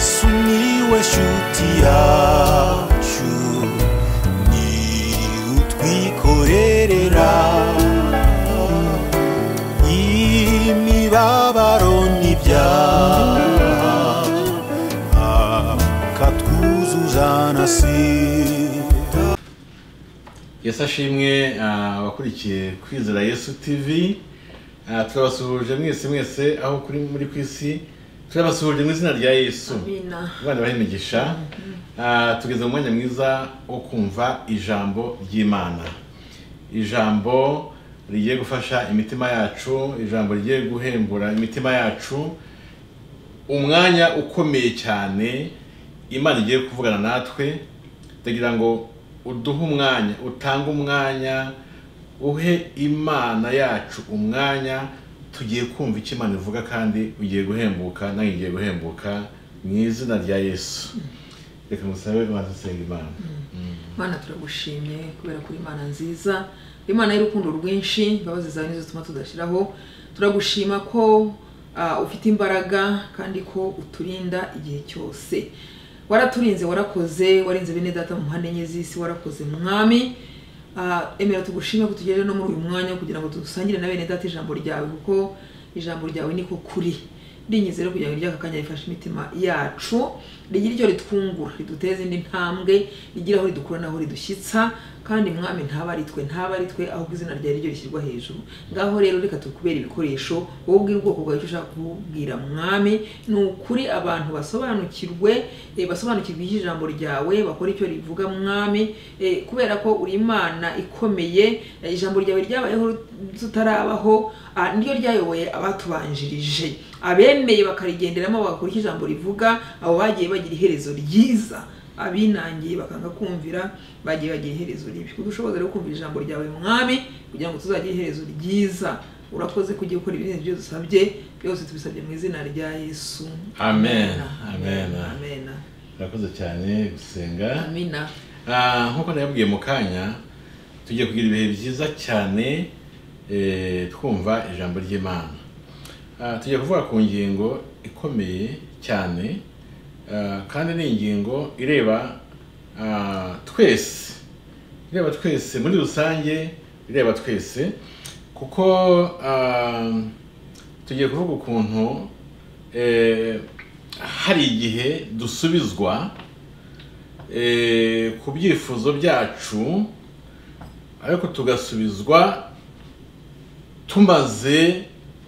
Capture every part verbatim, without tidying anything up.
Yesu niwe shuti yacu ni utwikorerera imibabaro n'ibyaha akatwuzuza na sida. Yesu ashimwe abakurikiye Kwizera Yesu T V. Turabasuhuje mwese mwese aho kuri muri kwisi. Turabasuhuje mu izina rya Yesu. Amina. Bana bahimigisha. Tugeze mu mwanya mwiza wo kumva ijambo ry'Imana. Ijambo rigiye gufasha imitima yacu, ijambo rigiye guhembura imitima yacu. Umwanya ukomeye cyane Imana igiye kuvugana natwe, ndagira ngo uduhe umwanya, utanga umwanya, uhe Imana yacu umwanya. Tugiye kumva icyo Imana ivuga kandi ugiye guhembuka, nange ngiye guhembuka mu izina rya Yesu. Reka musabe Imana senga Imana. Mana turagushimye kubera kuri Imana nziza, Imana y'urukundo rwinshi, imbabazi zawe nizo zituma tudashiraho. Turagushima ko uh, ufite imbaraga kandi ko uturinda igihe cyose. Waraturinze, warakoze, warinze bene data mu mpande enye z'isi, warakoze mwami. Uh, emera tugushime ko tugere no muri uyu mwanya kugira ngo dusangire na bene data ijambo ryawe, kuko ijambo ryawe niko kuri. Ndinyize rero kugira ngo ryaka kanya rifashe imitima yacu, rigira icyo ritwungura, riduteze indi ntambwe, rigira aho ridukura naho ridushyitsa, kandi mwami ntaba ari twe ntaba ari twe ahubwo izina ryawe ryo rishyirwa hejuru. Ngaho rero reka tukubera ibikoresho, wowe ubwira ubwoko bwawe icyo ushaka kubwira mwami. Ni ukuri abantu basobanukirwe, e, basobanukirwe ijambo ryawe, bakora icyo rivuga mwami, e, kubera ko uri Imana ikomeye. E, ijambo ryawe ryabayeho tutarabaho, niryo ryayoboye abatubanjirije, abemeye bakarigenderamo bagakora icyo ijambo rivuga. Abo bagiye bagira iherezo ryiza, abinangiye bakanga kumvira bagiye bagira iherezo ribi. Kudushoboza rero kumvira ijambo ryawe mwami kugira ngo tuzagire iherezo ryiza. Urakoze kugiye gukora ibintu byose usabye, byose tubisabye mu izina rya Yesu. Amen. Amen. Amen. Urakoze cyane gusenga. Amina. Ah, nkuko nabwiye mu kanya, tugiye kugira ibihe byiza cyane eh twumva ijambo ry'Imana. Ah, tugiye kuvuga ku ngingo ikomeye cyane, uh, kandi ni ingingo ireba uh, twese, ireba twese muri rusange, ireba twese, kuko uh, tugiye kuvuga ukuntu eh hari igihe dusubizwa eh ku byifuzo byacu, ariko tugasubizwa tumaze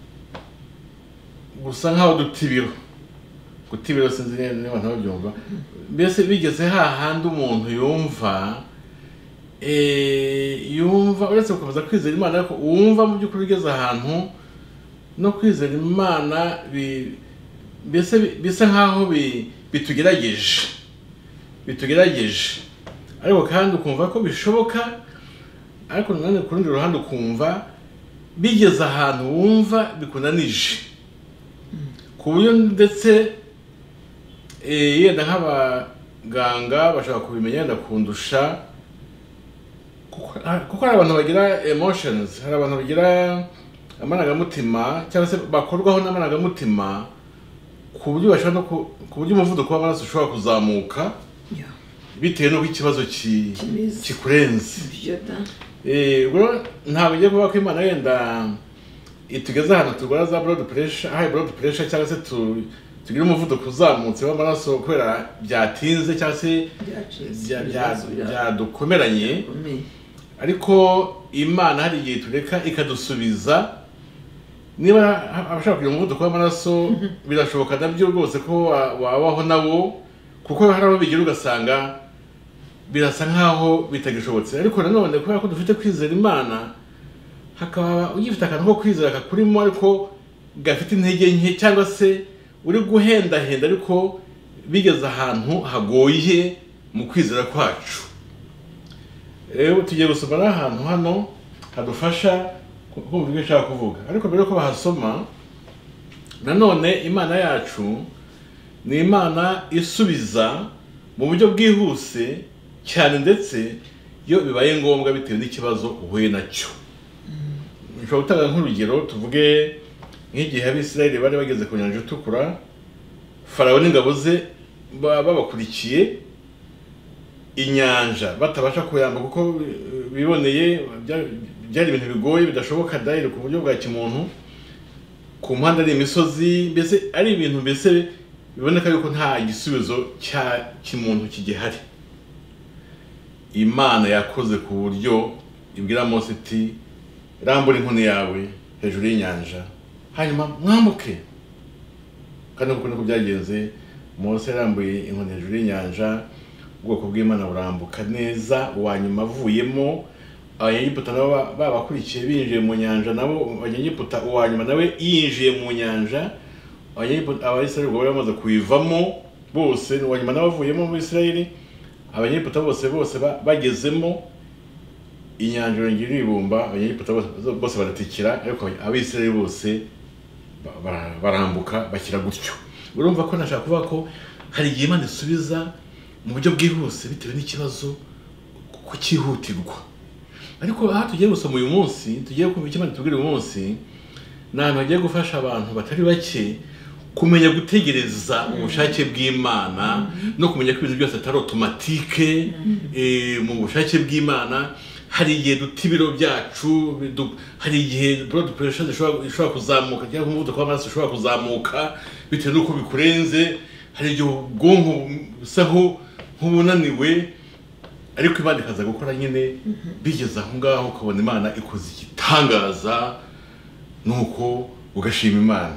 gusa nkaho dutibiro. Gutibiro sinzi niba ntabyumva. Mbese bigeze hahandi umuntu yumva eh yumva uretse kubaza kwizera Imana, ariko wumva mu by'ukuri ugeze ahantu no kwizera Imana mbese bisa nkaho bitugerageje bitugerageje ariko kandi ukumva ko bishoboka, ariko nanone ku rundi ruhande ukumva bigeze ahantu wumva bikunanije, ku buryo ndetse eh yenda nk'abaganga bashaka kubimenya ndakundusha, kuko hari abantu bagira emotions, hari abantu bagira amarangamutima cyangwa se bakorwaho n'amarangamutima ku buryo bashaka no ku buryo umuvuduko w'amaraso ushobora kuzamuka bitewe n'uko ikibazo kikurenze. Eh ubwo ntabwo ngiye kuvuga ko Imana yenda itugeza ahantu turwara za blood pressure, high blood pressure, cyangwa se tu tugira umuvuduko uzamutse w'amaraso kubera byatinze cyangwa se byadukomeranye. Ariko Imana hari igihe tureka ikadusubiza. Niba abashaka kugira umuvuduko w'amaraso birashoboka nabyo rwose ko wabaho nabo, kuko hari abo bigira ugasanga birasa nkaho bitagishobotse. Ariko nanone kubera ko dufite kwizera Imana, hakaba ugifite akantu ko kwizera kakurimo ariko gafite intege nke, cyangwa se uri guhenda henda ariko bigeze ahantu hagoye mu kwizera kwacu. Rero tugiye gusoma ahantu hano hadufasha kumva ibyo nshaka kuvuga. Ariko mbere ko bahasoma, nanone Imana yacu ni Imana isubiza mu buryo bwihuse cyane, ndetse iyo bibaye ngombwa bitewe n'ikibazo uhuye nacyo. Nshobora gutanga nk'urugero, tuvuge nk'igihe Abisirayeli bari bageze ku nyanja itukura, Farawo n'ingabo ze babakurikiye inyanja batabasha kuyamba kuko biboneye byari ibintu bigoye bidashoboka daire ku buryo bwa kimuntu ku mpande ari imisozi mbese ari ibintu mbese biboneka yuko nta gisubizo cya kimuntu kigihari. Imana yakoze ku buryo ibwira Mose iti rambura inkoni yawe hejuru y'inyanja hanyuma mwambuke. Kandi kuko niko byagenze, Mose yarambuye inkoni hejuru y'inyanja, ubwoko bw'Imana burambuka neza. Uwanyuma avuyemo Abanyegiputa nabo babakurikiye binjiye mu nyanja, nabo Abanyegiputa uwanyuma nawe yinjiye mu nyanja. Abayisirayeli bari bamaze kuyivamo bose, uwanyuma nabo avuyemo mu Isirayeli. Abanyegiputa bose bose bagezemo inyanja yongera ibumba, Abanyegiputa bose baratikira, ariko Abisirayeli bose barambuka bakira gutyo. Urumva ko nashaka kuvuga ko hari igihe Imana isubiza mu buryo bwihuse bitewe n'ikibazo ku cyihutirwa. Ariko aha tugiye gusoma uyu munsi, tugiye kumva icyo Imana itubwira uyu munsi, n'ahantu hagiye gufasha abantu batari bake kumenya gutegereza ubushake bw'Imana no kumenya ko ibintu byose atari automatique mu bushake bw'Imana. Hari igihe duta ibiro byacu, hari igihe blood pressure ishobora kuzamuka cyangwa umuvuduko w'amaraso ushobora kuzamuka bitewe n'uko bikurenze. Hari igihe ubwonko busa nk'ubunaniwe, ariko Imana ikaza gukora nyine bigeze aho ngaho ukabona Imana ikoze igitangaza, nuko ugashima Imana.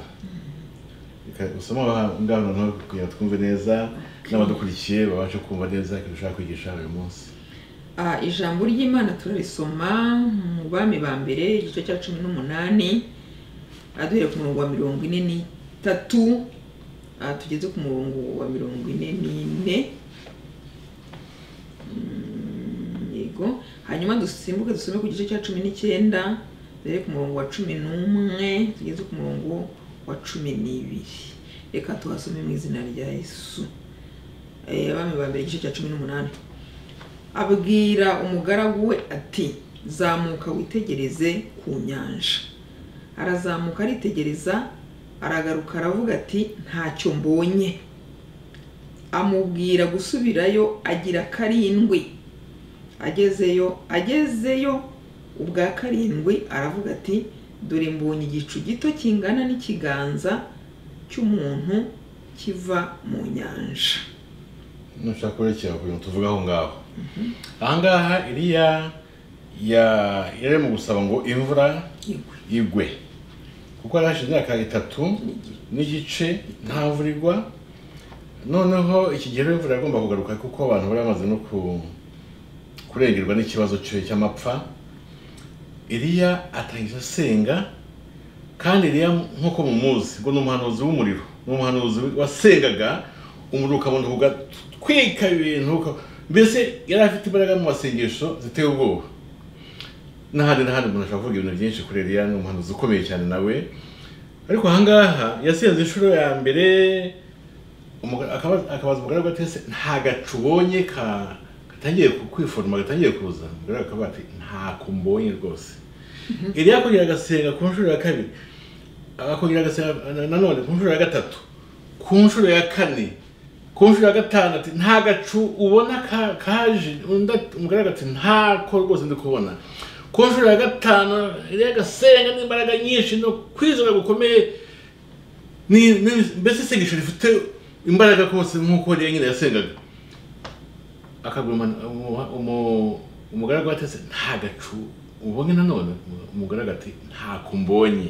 Usoma ngaho noneho kugira twumve neza n'abadukurikiye babashe kumva neza icyo dushaka kwigisha uyu munsi. Ijambo ry'Imana turarisoma mu Bami ba mbere igice cya cumi n'umunani, aduhere ku murongo wa mirongo ine n'itatu tugeze ku murongo wa mirongo ine n'ine. Yego, hanyuma dusimbuke dusome ku gice cya cumi n'icyenda, duhere ku murongo wa cumi n'umwe tugeze ku murongo wa cumi n'ibiri. Reka tuhasome mu izina rya Yesu. Abami ba mbere igice cya cumi n'umunani. Abwira umugaragu we ati zamuka witegereze ku nyanja. Arazamuka aritegereza, aragaruka aravuga ati ntacyo mbonye. Amubwira gusubirayo agira karindwi. Agezeyo agezeyo ubwa karindwi aravuga ati dore mbonye igicu gito kingana n'ikiganza cy'umuntu kiva mu nyanja. Nushaka kurekera kugira tuvuga aho ngaho. Ahangaha Eliya ya yari mu gusaba ngo imvura igwe, kuko arashize imyaka itatu n'igice nta mvura igwa. Noneho iki gihe imvura yagomba kugaruka kuko abantu bari bamaze no kurengerwa n'ikibazo cy'amapfa. Eliya atangiza senga, kandi Eliya nkuko mumuzi ngo n'umuhanuzi w'umuriro, n'umuhanuzi wasengaga umuriro ukabona ugatwika ibintu, mbese yari afite imbaraga mu masengesho ziteye ubwoba. N'ahandi n'ahandi umuntu ashobora kuvuga ibintu byinshi kuri Eliya, ni umuhanuzi ukomeye cyane nawe. Ariko ahangaha yasenze inshuro ya mbere, akabaza umugaragu ati ese nta gacu ubonye katangiye kwiforoma, gatangiye kuza? Umugaragu akavuga ati ntako mbonye rwose. Eliya akongera agasenga ku nshuro ya kabiri, akongera agasenga nanone ku nshuro ya gatatu, ku nshuro ya kane, ku nshuro ya gatanu ati nta gacu ubona kaje. Umugaragu ati ntako rwose ndi kubona. Ku nshuro ya gatanu Eliya agasenga n'imbaraga nyinshi no kwizera gukomeye, mbese isengesho rifite imbaraga kose nk'uko Eliya nyine yasengaga. Akabwira umugaragu ati ese nta gacu ubonye nanone? Umugaragu ati ntako mbonye.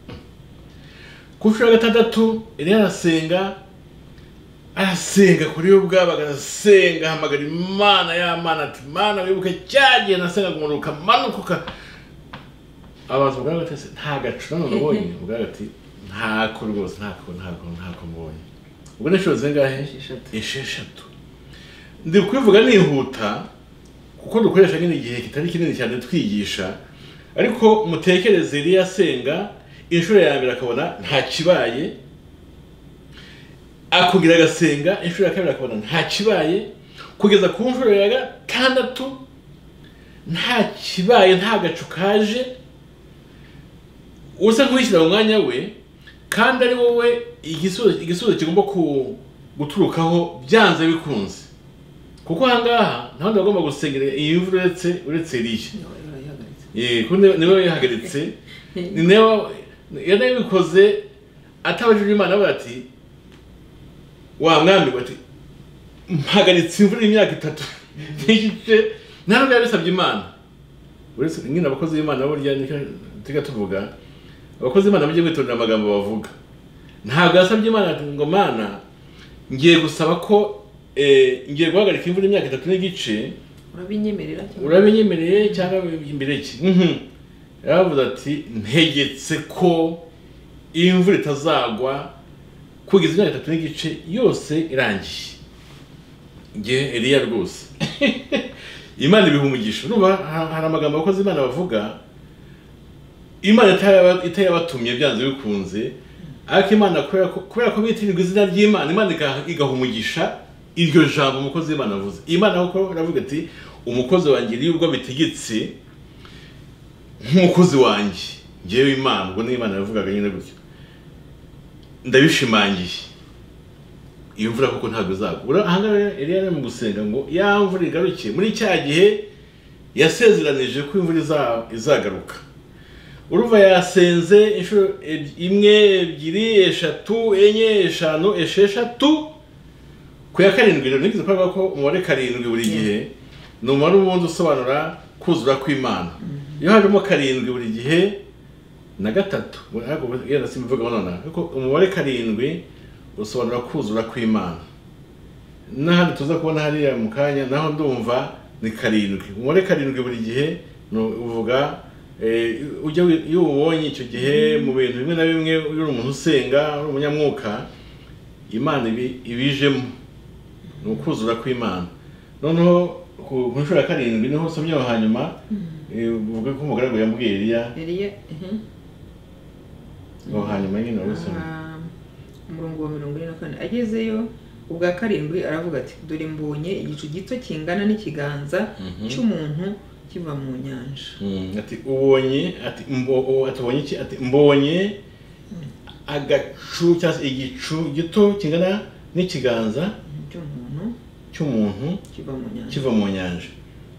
Ku nshuro ya gatandatu Eliya arasenga, arasenga kuri yo ubwabo, agasenga ahamagara Imana y'Amana ati Mana wibuke cyagiye nasenga umuriro ukamanuka. Abaza umugaragu ati ese nta gacu nanone ubonye? Umugaragu ati ntako rwose, ntako ntako ntako mbonye. Ubwo n'inshuro zingahe? Esheshatu. Ndi kwivuga nihuta kuko dukoresha nyine igihe kitari kinini cyane twigisha, ariko mutekereze Eliya asenga inshuro ya mbere akabona nta kibaye, akongera agasenga inshuro ya kabiri akabona nta kibaye, kugeza ku nshuro ya gatandatu nta kibaye, nta gacu kaje. Usa nk'uwishyira mu mwanya we, kandi ari wowe igisubizo kigomba guturukaho byanze bikunze kuko ahangaha nta wundi bagomba gusengera iyi mvura uretse uretse Eliya eh kuko niwe yahagaritse ni nawe yanabikoze atabajije Imana bati wa mwami bati mpagaritse imvura y'imyaka itatu n'igice ntabwo yabisabye Imana uretse nyine abakozi b'Imana burya nika tuvuga abakozi b'Imana bajye bitondera amagambo bavuga ntabwo yasabye Imana ngo Mana ngiye gusaba ko eh ngiye guhagarika imvura y'imyaka itatu n'igice urabinyemerera cyangwa urabinyemereye cyangwa imbere ki mhm yaravuze ati ntegetse ko imvura itazagwa kugeza imyaka itatu n'igice yose irangiye nge Eliya rwose Imana ibihumugisha urumva hari amagambo abakozi Imana bavuga Imana itayabatumye byanze bikunze ariko Imana kubera ko bitirirwa izina ry'Imana Imana igahumugisha iryo jambo umukozi Imana avuze Imana uko ravuga ati umukozi wanjye iri ubwo bitegetse nk'umukozi wanjye ngewe Imana ubwo n'Imana yavugaga nyine gutyo ndabishimangiye iyo mvura kuko ntabwo izagwa ahangaha Eliya ari mu gusenga ngo ya mvura igaruke muri cya gihe yasezeranije ko imvura izagaruka uruva yasenze inshuro imwe ebyiri eshatu enye eshanu esheshatu ku ya karindwi rero nigize kuvuga ko umubare karindwi buri gihe ni umubare ubundi usobanura kuzura kw'Imana iyo hajemo karindwi buri gihe na gatatu yenda simvuga none ariko umubare karindwi usobanura kuzura kw'Imana n'ahandi tuza kubona hariya mu kanya naho ndumva ni karindwi umubare karindwi buri gihe no uvuga eh ujya iyo ubonye icyo gihe mu bintu bimwe na bimwe uri umuntu usenga uri umunyamwuka Imana ibijemo no kuzura kw'Imana noneho ku nshuro ya karindwi niho somye hanyuma uvuga ko umugaragu yambwiye Eliya Eliya mhm no hanyuma nyine urusoma umurongo wa mirongo ine na kane agezeyo ubwa karindwi aravuga ati dore mbonye igicu gito kingana n'ikiganza cy'umuntu kiva mu nyanja ati ubonye ati mbo atubonye iki ati mbonye agacu cyangwa igicu gito kingana n'ikiganza cy'umuntu cy'umuntu kiva mu nyanja kiva mu nyanja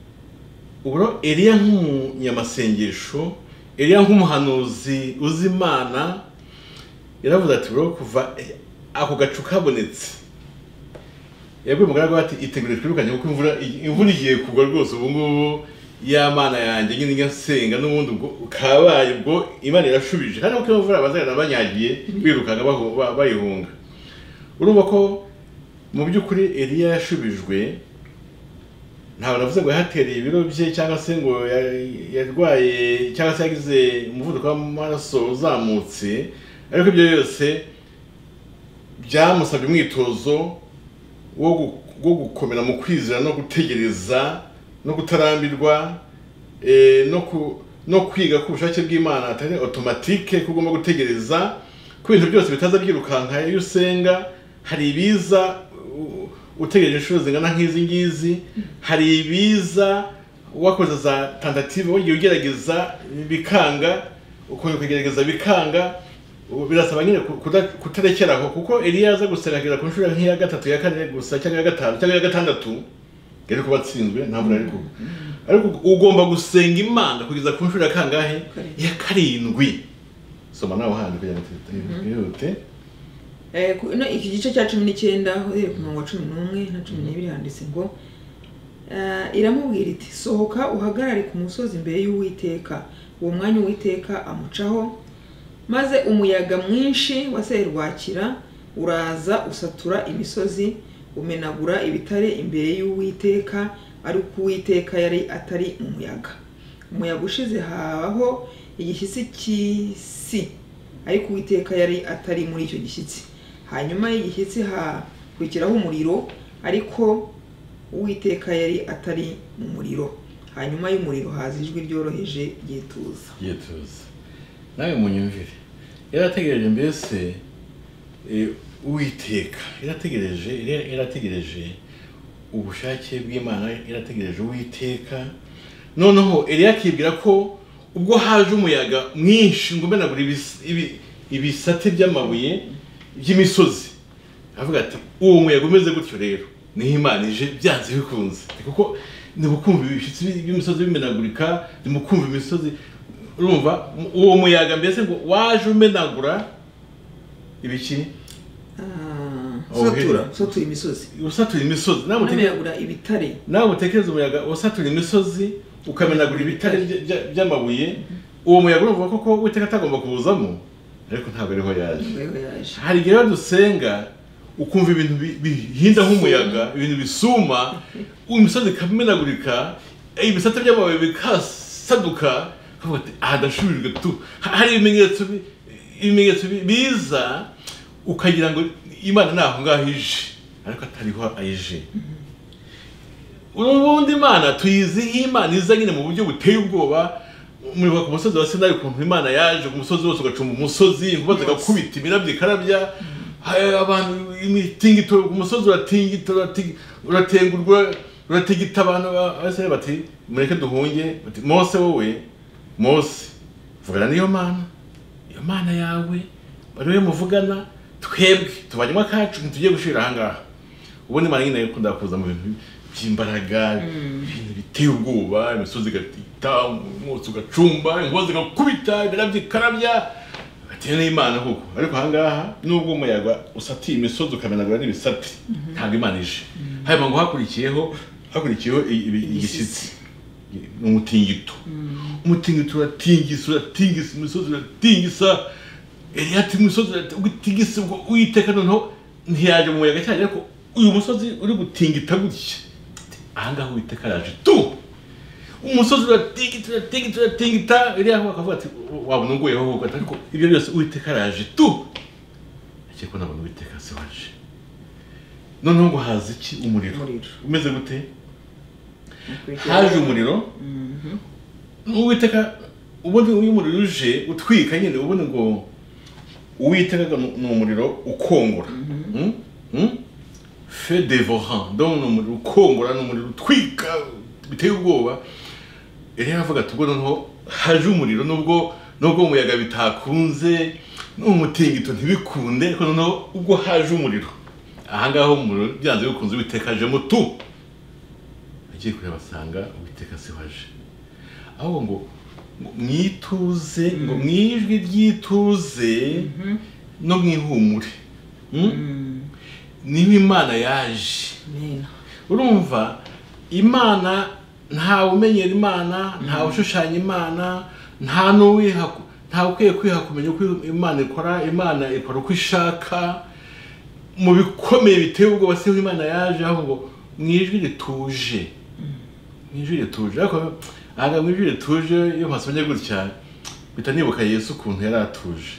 ubwo Eliya nk'umunyamasengesho Eliya nk'umuhanuzi uzi Imana yaravuze ati bro kuva ako gacu kabonetse yabwiye umugaragu ati itegure twirukanye kuko imvura imvura igiye kugwa rwose ubu ngubu ya Mana yanjye nyine nyasenga n'ubundi ubwo kabaye ubwo Imana irashubije kandi uko imvura bazana banyagiye birukanga bayihunga urumva ko mu by'ukuri Eliya yashubijwe ntabwo navuze ngo yahatereye ibiro bye cyangwa se ngo yarwaye cyangwa se yagize umuvuduko w'amaraso uzamutse ariko ibyo byose byamusabye umwitozo wo gukomera mu kwizera no gutegereza no kutarambirwa no kwiga ku bushake bw'Imana atari automatique ko ugomba gutegereza ku bintu byose bitaza byirukanka iyo usenga hari ibiza utegereje inshuro zingana nk'izi ngizi hari ibiza wakoze za tentative wagiye ugerageza bikanga ukongera kugerageza bikanga birasaba nyine kutarekeraho kuko Eliya aza gusenga ku nshuro nk'iya gatatu ya kane gusa cyangwa ya gatanu cyangwa ya gatandatu gere kuba atsinzwe ntabwo ariko ariko ugomba gusenga Imana kugeza ku nshuro ya kangahe ya karindwi soma nawe handi kugira ngo tuyihute eh no iki gice cya cumi n'icyenda uhereye ku murongo wa cumi n'umwe na cumi n'ibiri handitse ngo iramubwira iti sohoka uhagarare ku musozi imbere y'Uwiteka uwo mwanya Uwiteka amucaho maze umuyaga mwinshi wa serwakira uraza usatura imisozi umenagura ibitare imbere y'Uwiteka ariko Uwiteka yari atari mu muyaga umuyaga ushize habaho igishyitsi cy'isi ariko Uwiteka yari atari muri icyo gishyitsi hanyuma y'igishyitsi hakurikiraho umuriro ariko Uwiteka yari atari mu muriro hanyuma y'umuriro haza ijwi ryoroheje ryetuza ryetuza nawe munyumvire yarategereje mbese Uwiteka yarategereje yarategereje ubushake bw'Imana yarategereje Uwiteka noneho Eliya akibwira ko ubwo haje umuyaga mwinshi ngo menagura ibisate by'amabuye by'imisozi avuga ati uwo muyaga umeze gutyo rero niho Imana ije byanze bikunze kuko ni bukumva ibishitsi by'imisozi bimenagurika ni mukumva imisozi urumva uwo muyaga mbese ngo waje umenagura ibiki satura satura imisozi usatura imisozi nawe umenagura ibitare nawe utekereza umuyaga usatura imisozi ukamenagura ibitare by'amabuye uwo muyaga urumva koko Uwiteka atagomba kuwuzamo ariko ntabwo ariho yaje hari igihe dusenga ukumva ibintu bihinda nk'umuyaga ibintu bisuma imisozi ikamenagurika ibisate by'amabuye bikasaduka kavuga ati ahadashubirijwe tu hari ibimenyetso ibimenyetso biza ukagira ngo Imana naho ngaho ije ariko atariho ayije ubundi Imana tuyizi Imana iza nyine mu buryo buteye ubwoba muri ku musozi wa Sinai ukuntu Imana yaje ku musozi wose ugacuma umusozi inkuba zigakubita imirabyo ikarabya abantu imitingito ku musozi uratingita uratengurwa uratigita abantu base bati mureke duhunge bati Mose wowe Mose vugana niyo Mana iyo Mana yawe bariwe muvugana twebwe tubanywa kacu ntitugiye gushira ahangaha ubundi Imana nyine yakunda kuza mu bintu by'imbaraga ibintu biteye ubwoba imisozi gatita umwotsi ugacumba inkuba zigakubita imirabyo ikarabya ati ni Imana koko ariko ahangaha nubwo umuyaga usatiye imisozi ukamenagura n'ibisate ntabwo Imana ije hanyuma ngo hakurikiyeho hakurikiyeho igishyitsi n'umutingito umutingito uratingisa uratingisa imisozi uratingisa ati umusozi uratingisa ubwo Uwiteka noneho ntiyaje mu muyaga cyane ariko uyu musozi uri gutingita gutya ahangaha Uwiteka yaje tu umusozi uratingita uratingita uratingita iriya bakavuga ati wabona unguyeho ahubwo ariko ibyo byose Uwiteka yaje tu akiko nabona Uwiteka se waje noneho ngo haza iki umuriro umeze gute haje umuriro Uwiteka ubundi uyu muriro uje utwika nyine ubundi ngo Uwiteka ni umuriro ukongora feu dévorant donc umuriro ukongora n'umuriro utwika biteye ubwoba ere yavuga ati ubwo noneho haje umuriro nubwo nubwo umuyaga bitakunze n'umutingito ntibikunde ariko noneho ubwo haje umuriro ahangaho umuriro byanze bikunze Uwiteka aje mu tu agiye kureba basanga Uwiteka se waje aho ngo mwituze ngo mwijwi ryituze no mwihumure niba Imana yaje urumva Imana nta umenyera Imana nta ushushanya Imana nta nuwiha nta ukwiye kwiha kumenya uko Imana ikora Imana ikora uko ishaka mu bikomeye biteye ubwo basi Imana yaje aho ngo mwijwi rituje mwijwi rituje ariko aga mwijwi rituje iyo mpasonye gutya bitanibuka Yesu ukuntu yari atuje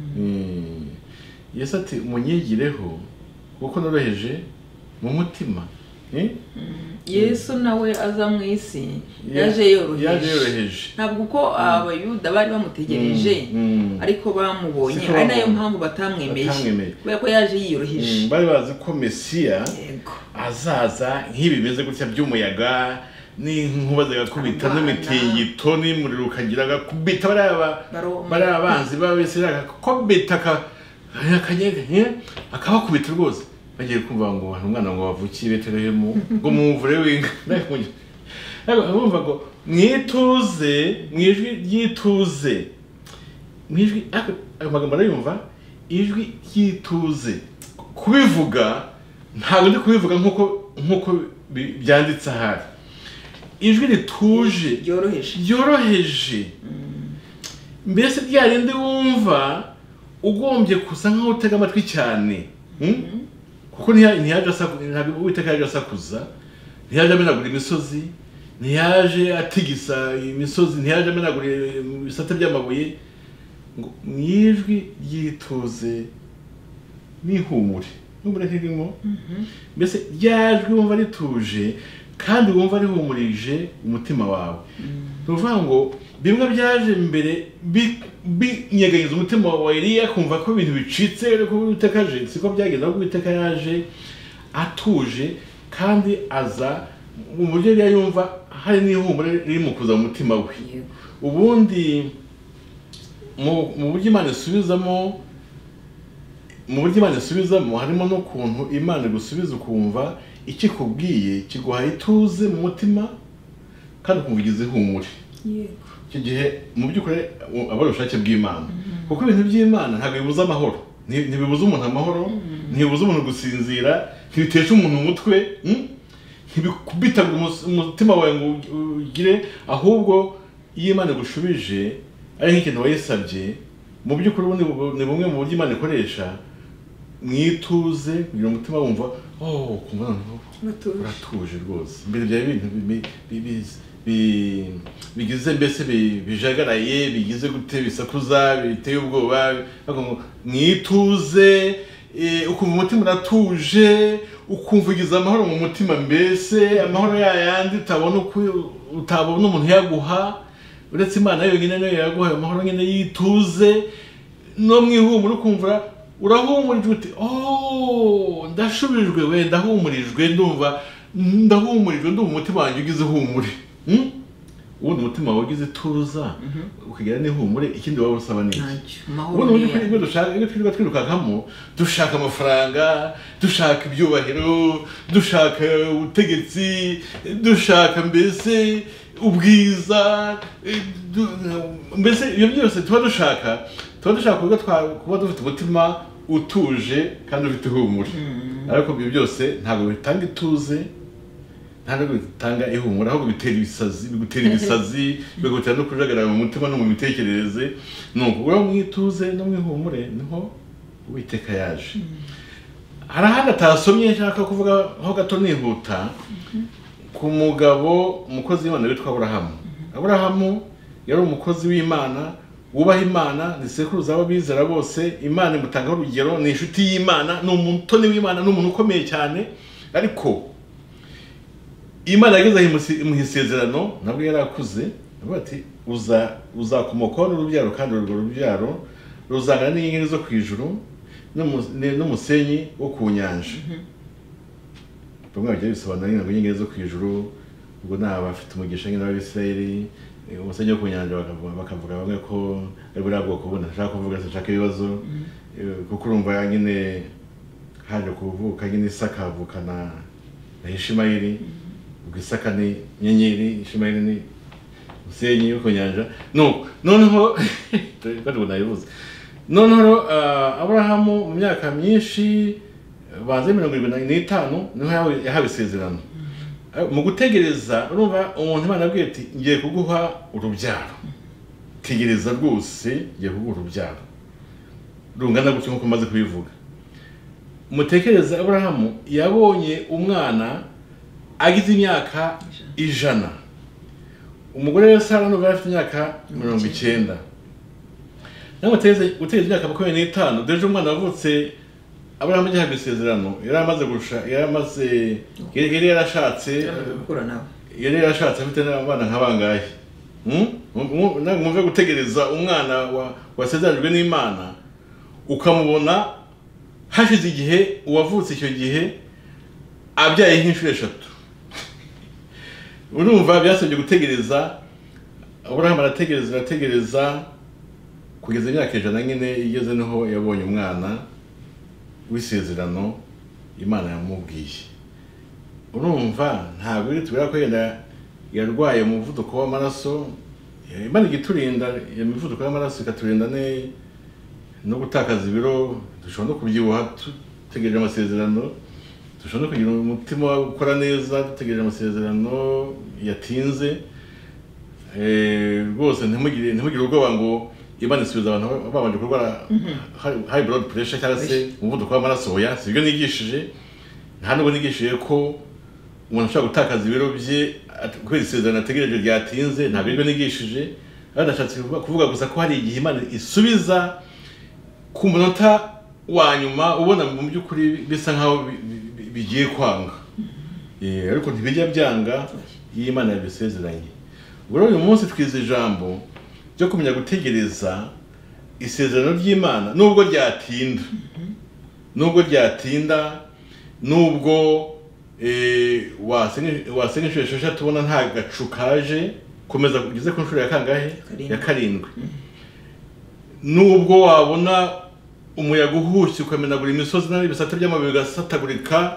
Yesu ati munyigireho kuko noroheje mu mutima Yesu nawe aza mu isi yaje yoroheje ntabwo uko abayuda bari bamutegereje ariko bamubonye ari nayo mpamvu batamwemeje kubera ko yaje yiyoroheje bari bazi ko Mesiya azaza nk'ibi bimeze gutya by'umuyaga n'inkuba zigakubita n'imitingito n'umuriro ukagira gakubita bari abanzi babisiraga kubita akanyega akabakubita rwose bagiye kumva ngo umwana ngo wavukiye Betelehemu ngo mumvure winga urumva ngo mwituze mwijwi ryituze mwijwi amagambo arayumva ijwi ryituze kubivuga ntabwo ndi kubivuga nkuko nkuko byanditse ahari ijwi rituje ryoroheje ryoroheje mbese ryarindi wumva ugombye kusa nkaho utega amatwi cyane kuko ntiyaje ntabwo Uwiteka yaje asakuza ntiyaje amenagura imisozi ntiyaje atigisa imisozi ntiyaje amenagura ibisate by'amabuye ngo mwijwi ryituze n'ihumure n'ubure kirimo mbese ryajwi wumva rituje kandi wumva rihumurije umutima wawe tuvuga ngo bimwe byaje mbere binyeganyeza umutima wa Eliya kumva ko ibintu bicitse ariko Uwiteka aje siko byagenda ahubwo Uwiteka yaje atuje kandi aza mu buryo Eliya yumva hari n'ihumure riri mu kuza mu mutima we ubundi mu buryo Imana isubizamo mu buryo Imana isubizamo harimo no kuntu Imana gusubiza ukumva ikikubwiye kiguha ituze mu mutima kandi ukumvigize humure. Yego. Icyo gihe mu by'ukuri aba ubushake bw'Imana. Kuko ibintu by'Imana ntabwo bibuza amahoro. Ntibibuza umuntu amahoro, ntibibuza umuntu gusinzira, ntibitesha umuntu umutwe, ntibikubita umutima wawe ngo ugire, ahubwo iyo Imana gushubije ari nk'ikintu wayisabye, mu by'ukuri ni bumwe mu buryo Imana ikoresha mwituze kugira umutima wumva oh kumva noneho uratuje rwose. Mbere bya bintu bigize mbese bijagaraye, bigize gute, bisakuza, biteye ubwoba, mwituze ukumva umutima uratuje, ukumva ugize amahoro mu mutima, mbese amahoro yayandi utabona utabona umuntu yaguha uretse Imana yonyine nayo yaguha amahoro nyine yituze no mwihumura ukumva urahumurijwe uti oh ndashubijwe we ndahumurijwe ndumva ndahumurijwe ndumva umutima wanjye ugize humure. Ubundi umutima wawe ugize tuza ukigira n'ihumure, ikindi waba usaba n'iki? Ubundi ibyo dushaka iyo twirirwa twirukakamo dushaka amafaranga, dushaka ibyubahiro, dushaka ubutegetsi, dushaka mbese ubwiza, mbese ibyo byose tuba dushaka tuba dushaka kuba dufite umutima utuje kandi ufite ihumure. Ariko ibyo byose ntabwo bitanga ituze, ntabwo bitanga ihumure, ahubwo bitera ibisazi, bigutera ibisazi, bigutera no kujagarara mu mutima no mu mitekerereze. Nuko ura mwituze no mwihumure niho Uwiteka yaje. Hari ahandi atasomye nshaka kuvuga ho gato nihuta ku mugabo umukozi w'Imana witwa Aburahamu. Aburahamu yari umukozi w'Imana, wubaha Imana, ni sekuruza w'abizera bose. Imana imutangaho urugero, ni inshuti y'Imana, ni umutoni w'Imana, ni umuntu ukomeye cyane. Ariko Imana yageze imuha isezerano, nabwo yarakuze, avuga ati uza uzakomokaho n'urubyaro kandi urwo rubyaro ruzangana n'inyenyeri zo ku ijuru n'umusenyi wo ku nyanja. Bamwe bagiye bisobanura ngo inyenyeri zo ku ijuru ubwo ni abafite umugisha nyine w'Abisirayeli, umusenyi wo ku nyanja bakavuga bamwe ko ari buriya bwoko bundi ashaka kuvuga, ashaka ibibazo kuko urumva nyine haje kuvuka nyine Isaka avukana na Ishimayeli, ubwo Isaka ni inyenyeri, Ishimayeli ni umusenyi wo ku nyanja. No noneho kandi ngo nayibuze. Noneho Aburahamu mu myaka myinshi baze mirongo irindwi n'itanu niho yahawe isezerano. Mu gutegereza urumva umuntu Imana abwiye ati ngiye kuguha urubyaro, tegereza rwose ngiye kuguha urubyaro rungana gutyo nkuko maze kubivuga. Mutekereza Aburahamu yabonye umwana agize imyaka ijana, umugore wa Sara n'ubwo afite imyaka mirongo icyenda. Nawe utegereza imyaka makumyabiri n'itanu, deje umwana wavutse Aburahamu yahawe isezerano, yari amaze gusha, yari amaze yari yarashatse yari yarashatse afite n'abana nk'abangahe. Mwumve gutegereza umwana wasezeranijwe n'Imana ukamubona hashize igihe uwavutse icyo gihe abyaye nk'inshuro eshatu. Urumva byasabye gutegereza. Aburahamu arategereza arategereza kugeza imyaka ijana nyine igeze niho yabonye umwana w'isezerano Imana yamubwiye. Urumva ntabwo iri tubira ko yenda yarwaye umuvuduko w'amaraso. Imana igiturinda iyo mivuduko y'amaraso ikaturinda ne no gutakaza ibiro, dushobora no kubyibuha dutegereje amasezerano, dushobora no kugira umutima wo gukora neza dutegereje amasezerano yatinze. Rwose ntimugire ntimugire ubwoba ngo Imana isubiza abantu babanje kurwara high blood pressure cyangwa se umuvuduko w'amaraso. Oya, sibyo nigishije. Nta nubwo nigishije ko umuntu ashobora gutakaza ibiro bye kubera isezerano ategereje ryatinze. Nta bibyo nigishije. Ndashatse kuvuga gusa ko hari igihe Imana isubiza ku munota wa nyuma ubona mu by'ukuri bisa nkaho bigiye kwanga. Eh ariko ntibijya byanga iyo Imana yabisezeranye. Ubwo uyu munsi twize ijambo cyo kumenya gutegereza isezerano ry'Imana nubwo ryatinda. Nubwo ryatinda, nubwo eh wasenye wasenye shesha tubona nta gacu kaje komeza kugeze ku nshuro ya kangahe ya karindwi. Nubwo wabona umuyaga uhushye ukamenagura imisozi n'ibisate by'amabuye bigasatagurika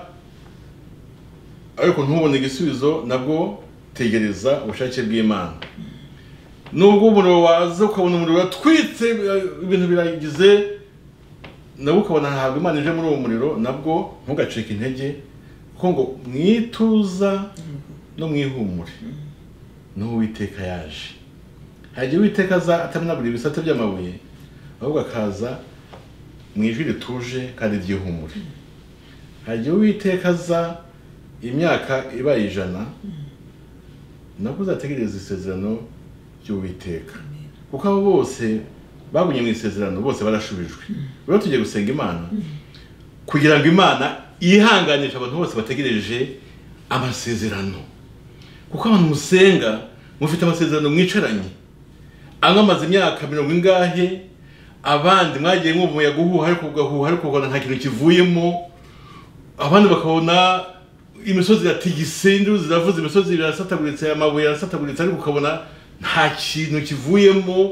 ariko ntubone igisubizo, nabwo tegereza ubushake bw'Imana. Nubwo umuriro waza ukabona umuriro watwitse ibintu biragize, nabwo ukabona ntabwo Imana ije muri uwo muriro, nabwo ntugacike intege, kuko ngo mwituza no mwihumure no Uwiteka yaje. Hagiye Uwiteka aza atamenagura ibisate by'amabuye, ahubwo akaza mu ijwi rituje kandi ryihumure. Hagiye Uwiteka aza imyaka ibaye ijana, nabwo uzategereza isezerano ry'Uwiteka, kuko abo bose bagumye mu isezerano bose barashubijwe. Rero tugiye gusenga Imana kugira ngo Imana yihanganishe abantu bose bategereje amasezerano, kuko abantu musenga mufite amasezerano mwicaranye, amwe amaze imyaka mirongo ingahe, abandi mwagiye mwumva umuyaga uhuha ariko ugahuha ariko ukabona nta kintu kivuyemo, abandi bakabona imisozi iratigise, induru ziravuza, imisozi irasataguritse, amabuye arasataguritse ariko ukabona nta kintu kivuyemo.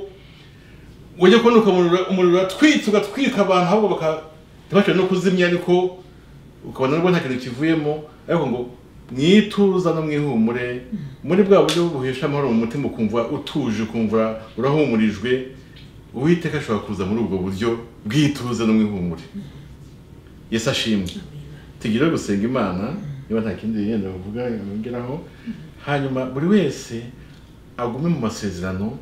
Ujya kubona ukabona umuriro uratwitse ugatwika abantu, ahubwo bakabasha no kuzimya, ariko ukabona nubwo nta kintu kivuyemo. Ariko ngo mwituza no mwihumure, muri bwa buryo buhesha amahoro mu mutima, ukumva utuje, ukumva urahumurijwe. Uwiteka ashobora kuza muri ubwo buryo bwituza no mwihumure. Yesu ashimwe. Tugire gusenga Imana, niba nta kindi yenda bavuga yongeraho, hanyuma buri wese agume mu masezerano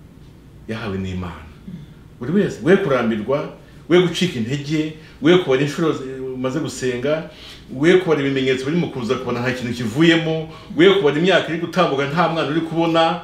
yahawe n'Imana. Buri wese we kurambirwa, we gucika intege, we kubara inshuro umaze gusenga, we kubara ibimenyetso biri mu kuza kubona nta kintu kivuyemo, we kubara imyaka iri gutambuka nta mwana uri kubona,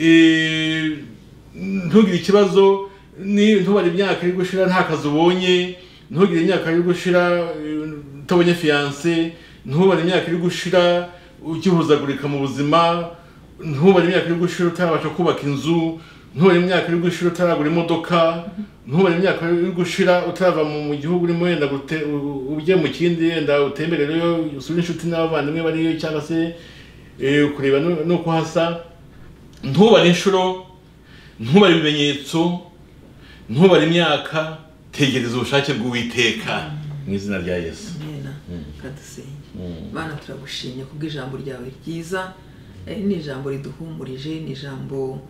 eh ntugire ikibazo, ni ntubara imyaka iri gushira nta kazi ubonye, ntugire imyaka iri gushira utabonye fiancé, ntubara imyaka iri gushira ukihuzagurika mu buzima, ntubara imyaka iri gushira utabasha kubaka inzu, ntubara imyaka iri gushira utaragura imodoka, ntubara imyaka iri gushira utarava mu gihugu urimo yenda ujye mu kindi yenda utemberereyo usubire inshuti n'abavandimwe bariyo cyangwa se kureba nuko hasa. Ntubara inshuro, ntubara ibimenyetso, ntubara imyaka, tegereza ubushake bw'Uwiteka mu izina rya Yesu. Amen. Kadusenge. Mana turagushimye kubw'ijambo ryawe ryiza, ni ijambo riduhumurije, ni ijambo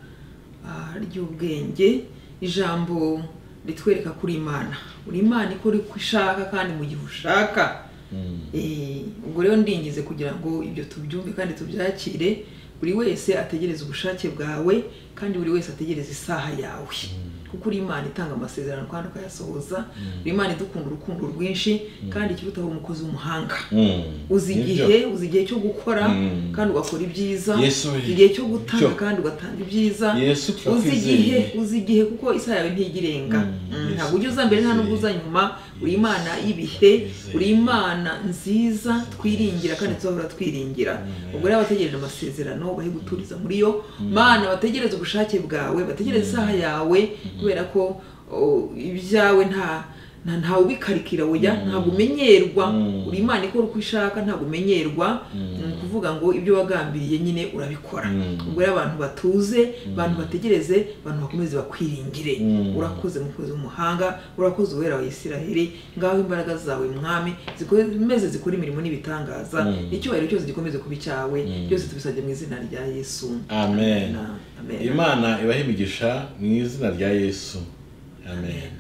ry'ubwenge, ijambo ritwereka kuri Imana. Uri Imana ikora uko ishaka kandi mu gihe ushaka. Eh ubwo rero ndingize kugira ngo ibyo tubyumve kandi tubyakire, buri wese ategereza ubushake bwawe kandi buri wese ategereza isaha yawe, kuko uri Imana itanga amasezerano kandi ukayasohoza. Uri Imana idukunda urukundo rwinshi kandi ikirutaho umukozi w'umuhanga. Uzigihe uzigihe cyo gukora kandi ugakora ibyiza, igihe cyo gutanga kandi ugatanga ibyiza. Uzigihe uzigihe kuko isaha yawe ntigirenga. Ntabwo ujye uza mbere nta nubwo uza nyuma. Uri Imana y'ibihe, uri Imana nziza twiringira kandi tuzahora twiringira. Ubwo rero abategereje amasezerano bahe guturiza muri yo. Mana bategereza ubushake bwawe, bategereza isaha yawe, kubera ko ibyawe nta nta nta ubikarikira oya, ntabwo umenyerwa. Uri Imana ikora uko ishaka, ntabwo umenyerwa, kuvuga ngo ibyo wagambiriye nyine urabikora. Ubwo rero abantu batuze, abantu bategereze, abantu bakomeze bakwiringire. Urakoze mukozi w'umuhanga, urakoze uwera wa Isiraheli, ngaho imbaraga zawe mwami zikomeze zikora imirimo n'ibitangaza, icyubahiro cyose gikomeze kuba cyawe, byose tubisabye mu izina rya Yesu. Amen. Imana ibahe imigisha mu izina rya Yesu. Amen.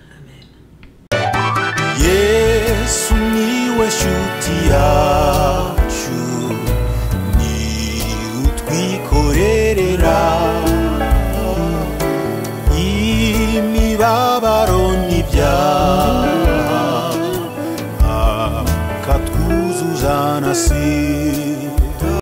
Yesu niwe shuti yacu, ni utwikorerera imibabaro n'ibyaha, akatwuzuza na si